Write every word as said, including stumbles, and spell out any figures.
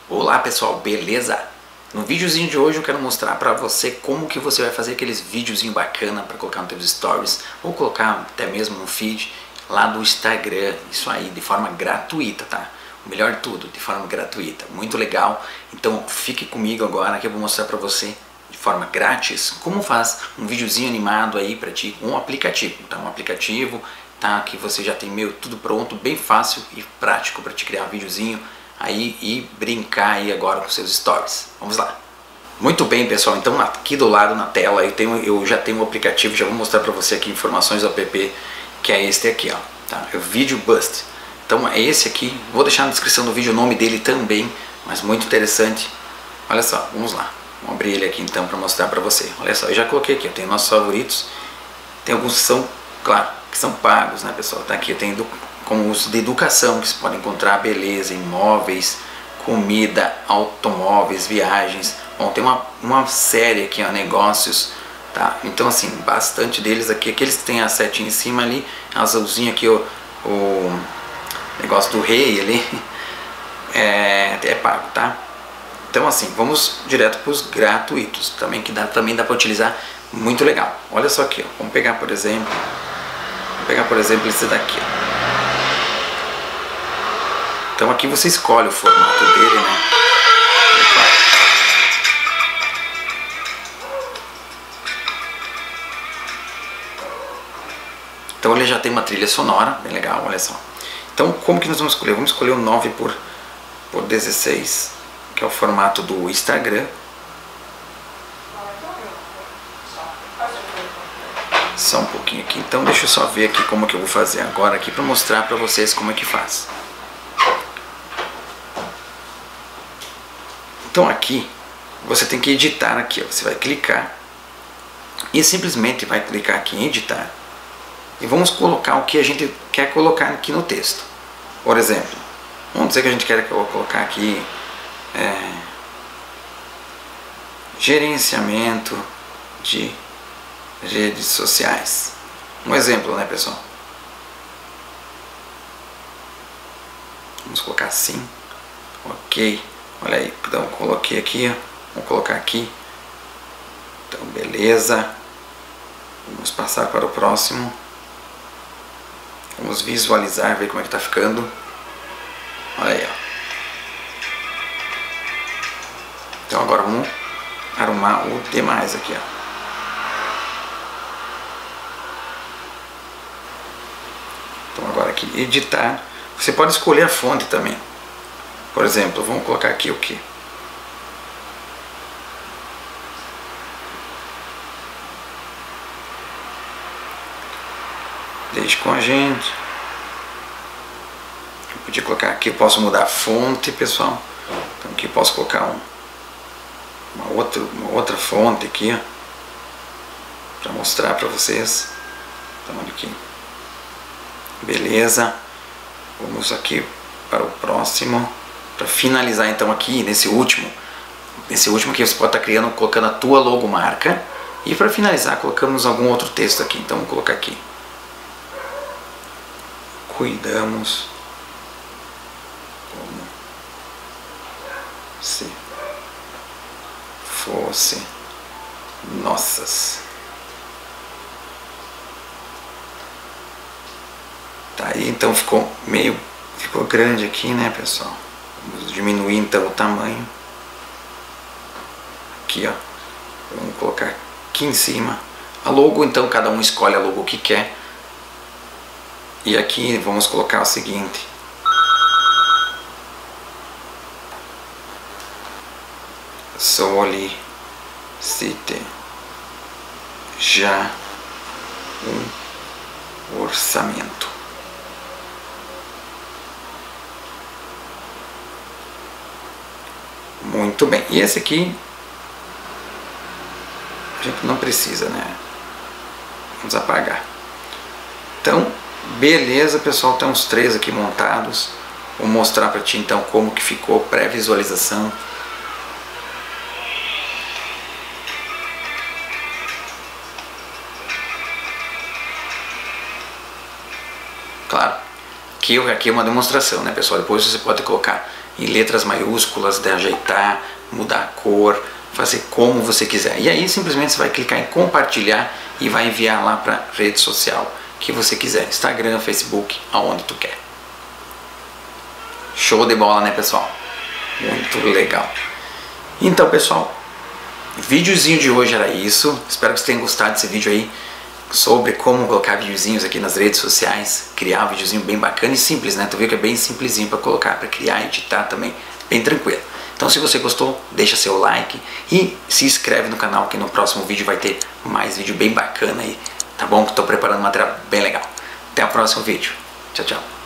Olá pessoal, beleza? No videozinho de hoje eu quero mostrar pra você como que você vai fazer aqueles videozinho bacana para colocar nos seus stories ou colocar até mesmo no feed lá do Instagram, isso aí, de forma gratuita, tá? O melhor de tudo, de forma gratuita, muito legal. Então fique comigo agora que eu vou mostrar pra você de forma grátis como faz um videozinho animado aí pra ti, um aplicativo, tá? Um aplicativo, tá? Que você já tem meio tudo pronto, bem fácil e prático para te criar um videozinho aí e brincar aí agora com seus stories. Vamos lá. Muito bem, pessoal, então aqui do lado na tela eu, tenho, eu já tenho um aplicativo, já vou mostrar para você aqui informações do app, que é este aqui, ó, tá? É o VideoBust. Então é esse aqui, vou deixar na descrição do vídeo o nome dele também, mas muito interessante. Olha só, vamos lá. Vamos abrir ele aqui então para mostrar para você. Olha só, eu já coloquei aqui, eu tenho nossos favoritos. Tem alguns que são, claro, que são pagos, né, pessoal? Tá aqui, eu tenho como os de educação, que você pode encontrar beleza, imóveis, comida, automóveis, viagens. Bom, tem uma, uma série aqui, ó, negócios, tá? Então assim, bastante deles aqui, aqueles que tem a setinha em cima ali, azulzinho aqui, o, o negócio do rei ali, é, é pago, tá? Então assim, vamos direto para os gratuitos, também que dá, também dá para utilizar, muito legal. Olha só aqui, ó, vamos pegar por exemplo, vamos pegar por exemplo esse daqui, ó. Então aqui você escolhe o formato dele, né? Então ele já tem uma trilha sonora, bem legal, olha só. Então como que nós vamos escolher? Vamos escolher o nove por dezesseis, que é o formato do Instagram. Só um pouquinho aqui, então deixa eu só ver aqui como que eu vou fazer agora aqui para mostrar para vocês como é que faz. Então aqui você tem que editar aqui, ó. Você vai clicar e simplesmente vai clicar aqui em editar e vamos colocar o que a gente quer colocar aqui no texto. Por exemplo, vamos dizer que a gente quer colocar aqui é, gerenciamento de redes sociais. Um exemplo, né, pessoal? Vamos colocar assim. Ok. Olha aí, então coloquei aqui, ó. Vamos colocar aqui. Então, beleza. Vamos passar para o próximo. Vamos visualizar, ver como é que tá ficando. Olha aí, ó. Então agora vamos arrumar o demais aqui, ó. Então agora aqui, editar. Você pode escolher a fonte também. Por exemplo, vamos colocar aqui o que? Deixe com a gente. Eu podia colocar aqui, eu posso mudar a fonte, pessoal. Então aqui eu posso colocar um, uma, outra, uma outra fonte aqui, para mostrar para vocês. Então olha aqui. Beleza. Vamos aqui para o próximo. Para finalizar então aqui nesse último, nesse último que você pode estar criando, colocando a tua logomarca, e para finalizar colocamos algum outro texto aqui. Então vou colocar aqui: cuidamos como se fosse nossas. Tá aí, então ficou meio, ficou grande aqui, né, pessoal? Vamos diminuir então o tamanho. Aqui, ó. Vamos colocar aqui em cima. A logo, então cada um escolhe a logo que quer. E aqui vamos colocar o seguinte: solicite já um orçamento. Muito bem, e esse aqui a gente não precisa, né? Vamos apagar. Então, beleza, pessoal, tem uns três aqui montados. Vou mostrar para ti então como que ficou pré-visualização. Claro aqui, aqui é uma demonstração, né, pessoal? Depois você pode colocar em letras maiúsculas, de ajeitar, mudar a cor, fazer como você quiser. E aí simplesmente você vai clicar em compartilhar e vai enviar lá para rede social que você quiser, Instagram, Facebook, aonde tu quer. Show de bola, né, pessoal? Muito legal. Então, pessoal, o videozinho de hoje era isso. Espero que vocês tenham gostado desse vídeo aí sobre como colocar videozinhos aqui nas redes sociais, criar um videozinho bem bacana e simples, né? Tu viu que é bem simplesinho para colocar, para criar e editar também, bem tranquilo. Então, se você gostou, deixa seu like e se inscreve no canal, que no próximo vídeo vai ter mais vídeo bem bacana aí, tá bom? Que estou preparando um material bem legal. Até o próximo vídeo. Tchau, tchau.